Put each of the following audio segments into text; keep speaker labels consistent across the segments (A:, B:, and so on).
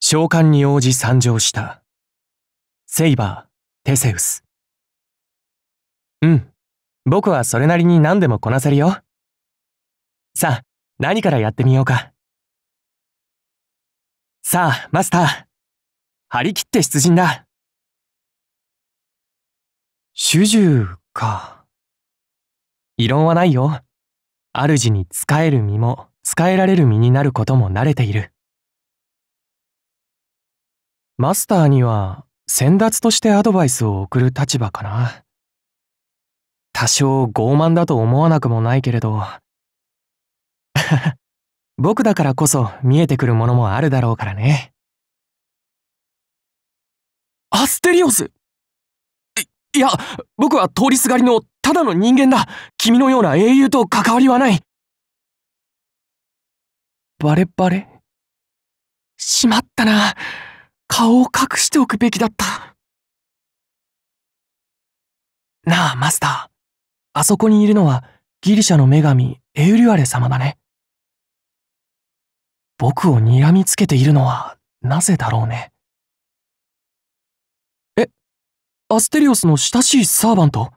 A: 召喚に応じ参上した。セイバー、テセウス。僕はそれなりに何でもこなせるよ。さあ、何からやってみようか。さあ、マスター。張り切って出陣だ。主従か。異論はないよ。主に仕える身も、仕えられる身になることも慣れている。マスターには、先達としてアドバイスを送る立場かな。多少傲慢だと思わなくもないけれど、僕だからこそ見えてくるものもあるだろうからね。アステリオス！いや、僕は通りすがりのただの人間だ。君のような英雄と関わりはない。バレバレ？しまったな。顔を隠しておくべきだった。なあ、マスター。あそこにいるのはギリシャの女神エウリュアレ様だね。僕を睨みつけているのはなぜだろうね。アステリオスの親しいサーバント？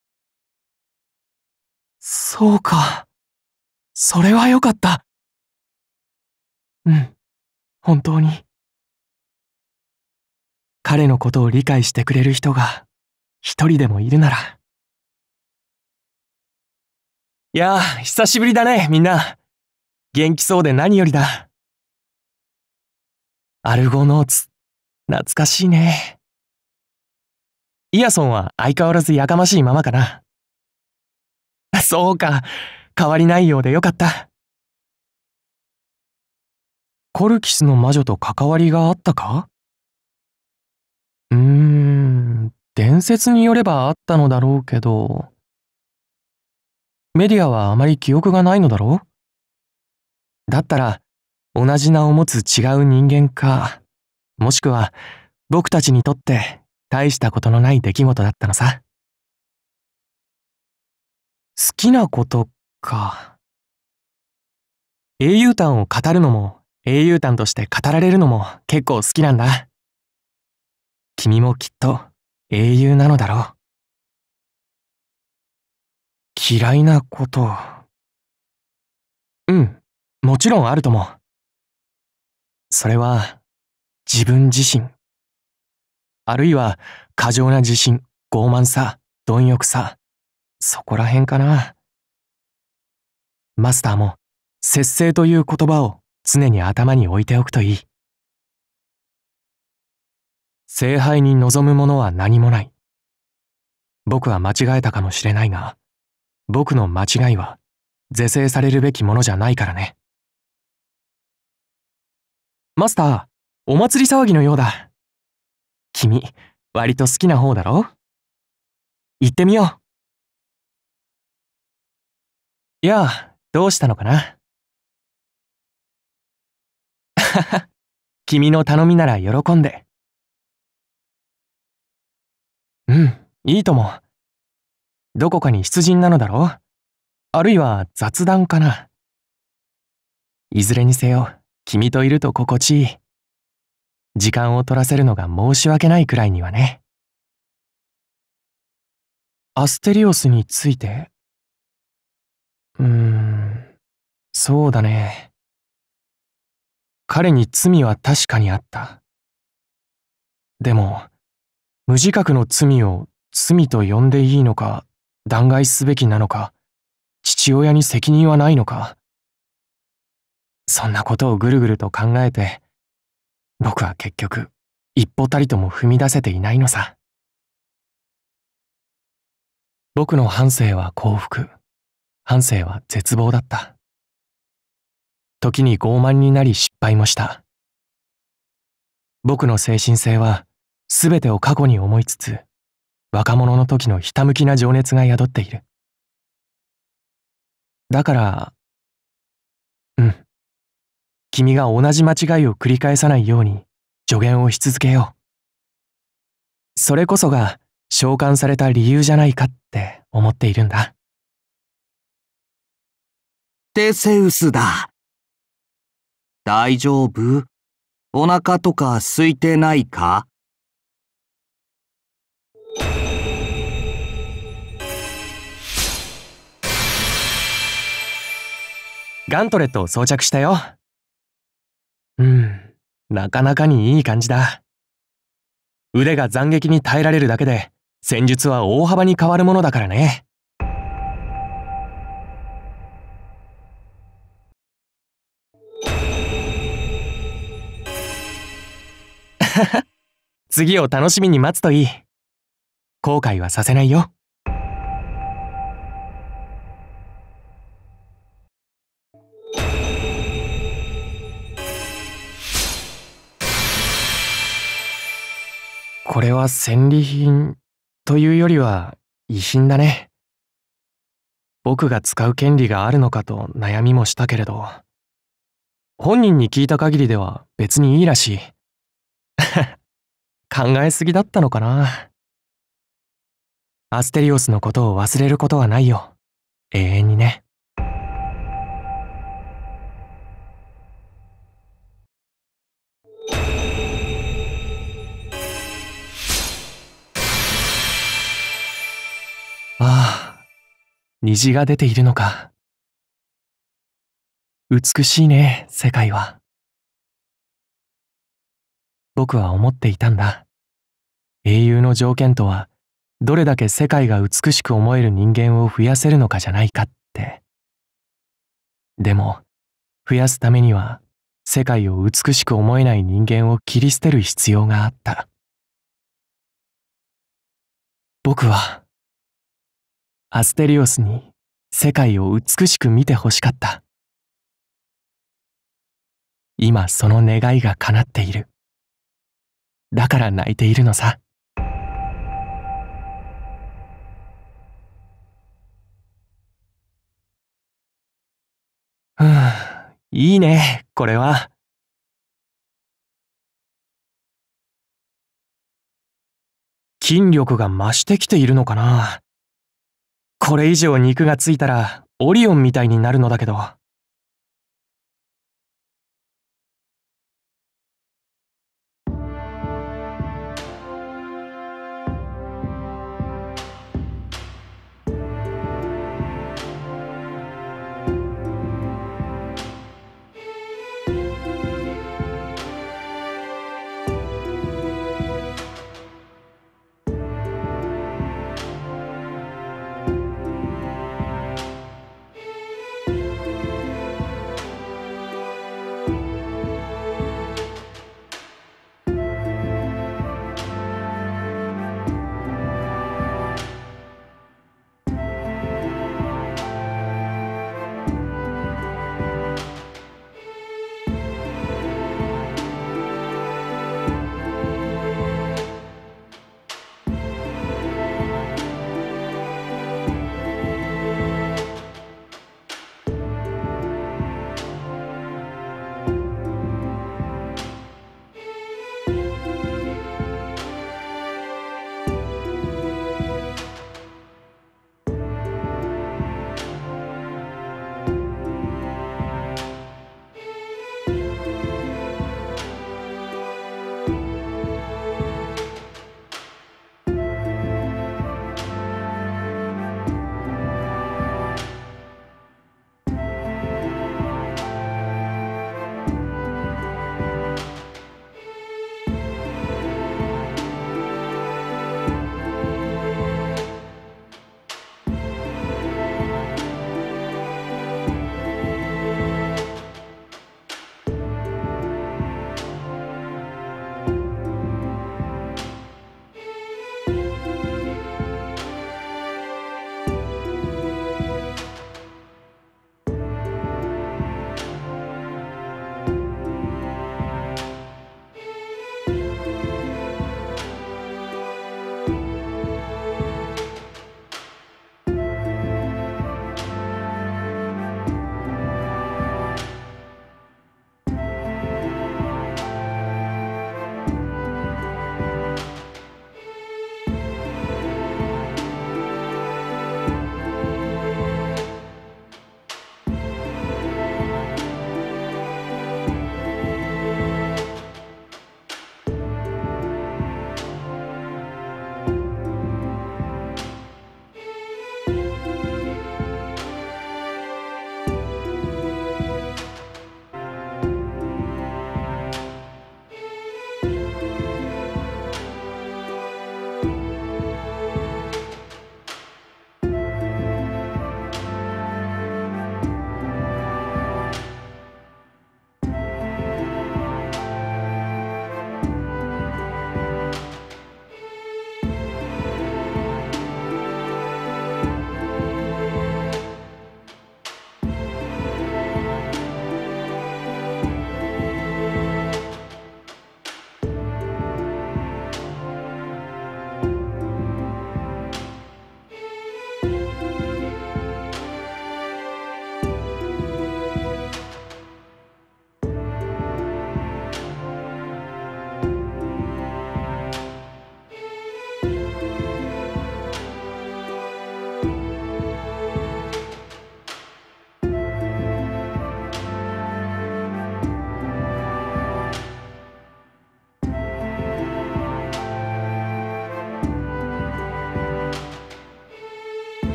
A: そうか。それはよかった。本当に。彼のことを理解してくれる人が一人でもいるなら。いやあ、久しぶりだね、みんな。元気そうで何よりだ。アルゴノーツ、懐かしいね。イヤソンは相変わらずやかましいままかな。そうか、変わりないようでよかった。コルキスの魔女と関わりがあったか？伝説によればあったのだろうけど、メディアはあまり記憶がないのだろう？だったら、同じ名を持つ違う人間か、もしくは僕たちにとって大したことのない出来事だったのさ。好きなことか。英雄譚を語るのも英雄譚として語られるのも結構好きなんだ。君もきっと英雄なのだろう。嫌いなこと。もちろんあるとも。それは自分自身。あるいは過剰な自信、傲慢さ、貪欲さ。そこら辺かな。マスターも節制という言葉を常に頭に置いておくといい。聖杯に望むものは何もない。僕は間違えたかもしれないが、僕の間違いは是正されるべきものじゃないからね。マスター、お祭り騒ぎのようだ。君、割と好きな方だろ？行ってみよう。いや、どうしたのかな？君の頼みなら喜んで。いいとも。どこかに出陣なのだろう？あるいは雑談かな。いずれにせよ、君といると心地いい。時間を取らせるのが申し訳ないくらいにはね。アステリオスについて？そうだね。彼に罪は確かにあった。でも、無自覚の罪を罪と呼んでいいのか、弾劾すべきなのか、父親に責任はないのか。そんなことをぐるぐると考えて、僕は結局、一歩たりとも踏み出せていないのさ。僕の半生は幸福、半生は絶望だった。時に傲慢になり失敗もした。僕の精神性は全てを過去に思いつつ、若者の時のひたむきな情熱が宿っている。だから、君が同じ間違いを繰り返さないように助言をし続けよう。それこそが召喚された理由じゃないかって思っているんだ。
B: テセウスだ。大丈夫？ お腹とか空いてないか？
A: ガントレットを装着したよ。なかなかにいい感じだ。腕が斬撃に耐えられるだけで、戦術は大幅に変わるものだからね。次を楽しみに待つといい。後悔はさせないよ。これは戦利品というよりは遺品だね。僕が使う権利があるのかと悩みもしたけれど、本人に聞いた限りでは別にいいらしい。考えすぎだったのかな。アステリオスのことを忘れることはないよ。永遠にね。ああ、虹が出ているのか。美しいね、世界は。僕は思っていたんだ。英雄の条件とは、どれだけ世界が美しく思える人間を増やせるのかじゃないかって。でも、増やすためには、世界を美しく思えない人間を切り捨てる必要があった。僕は、アステリオスに世界を美しく見てほしかった。今その願いが叶っている。だから泣いているのさ。いいね、これは。筋力が増してきているのかな。これ以上肉がついたらオリオンみたいになるのだけど。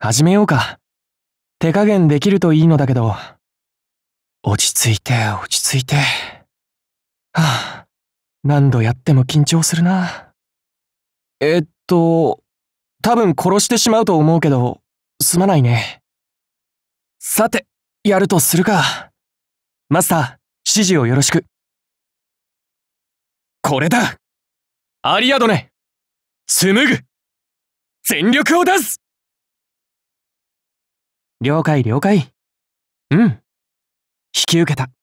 A: 始めようか。手加減できるといいのだけど。落ち着いて、落ち着いて。何度やっても緊張するな。多分殺してしまうと思うけど、すまないね。さて、やるとするか。マスター、指示をよろしく。これだ！アリアドネ！紡ぐ！全力を出す！了解了解。うん。引き受けた。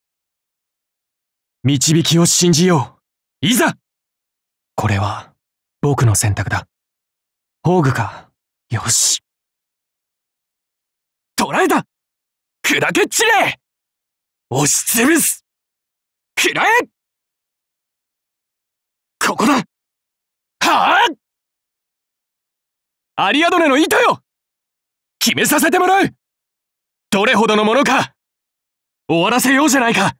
A: 導きを信じよう。いざ！これは、僕の選択だ。宝具か。よし。捕らえた！砕け散れ！押しつぶす！食らえ！ここだ！はあ！アリアドネの糸よ！決めさせてもらう！どれほどのものか！終わらせようじゃないか！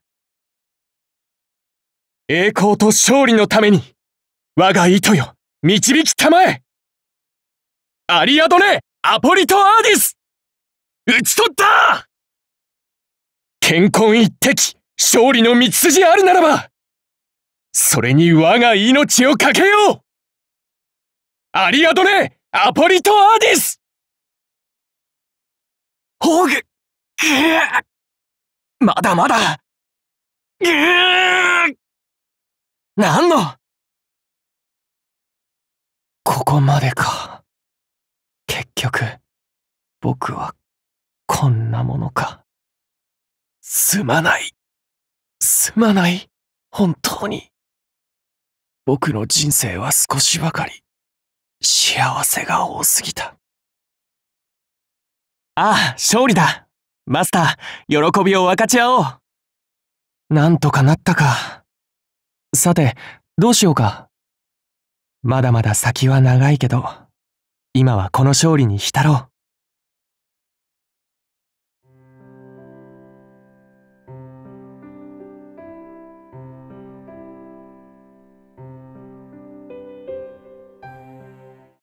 A: 栄光と勝利のために、我が糸よ、導きたまえ！アリアドネ・アポリト・アーディス！討ち取った！健魂一滴、勝利の道筋あるならば、それに我が命をかけよう！アリアドネ・アポリト・アーディス！ホーグ！まだまだ！何の！ここまでか。結局、僕はこんなものか。すまない。すまない。本当に。僕の人生は少しばかり幸せが多すぎた。ああ、勝利だ。マスター、喜びを分かち合おう。なんとかなったか。さて、どうしようか。まだまだ先は長いけど、今はこの勝利に浸ろう。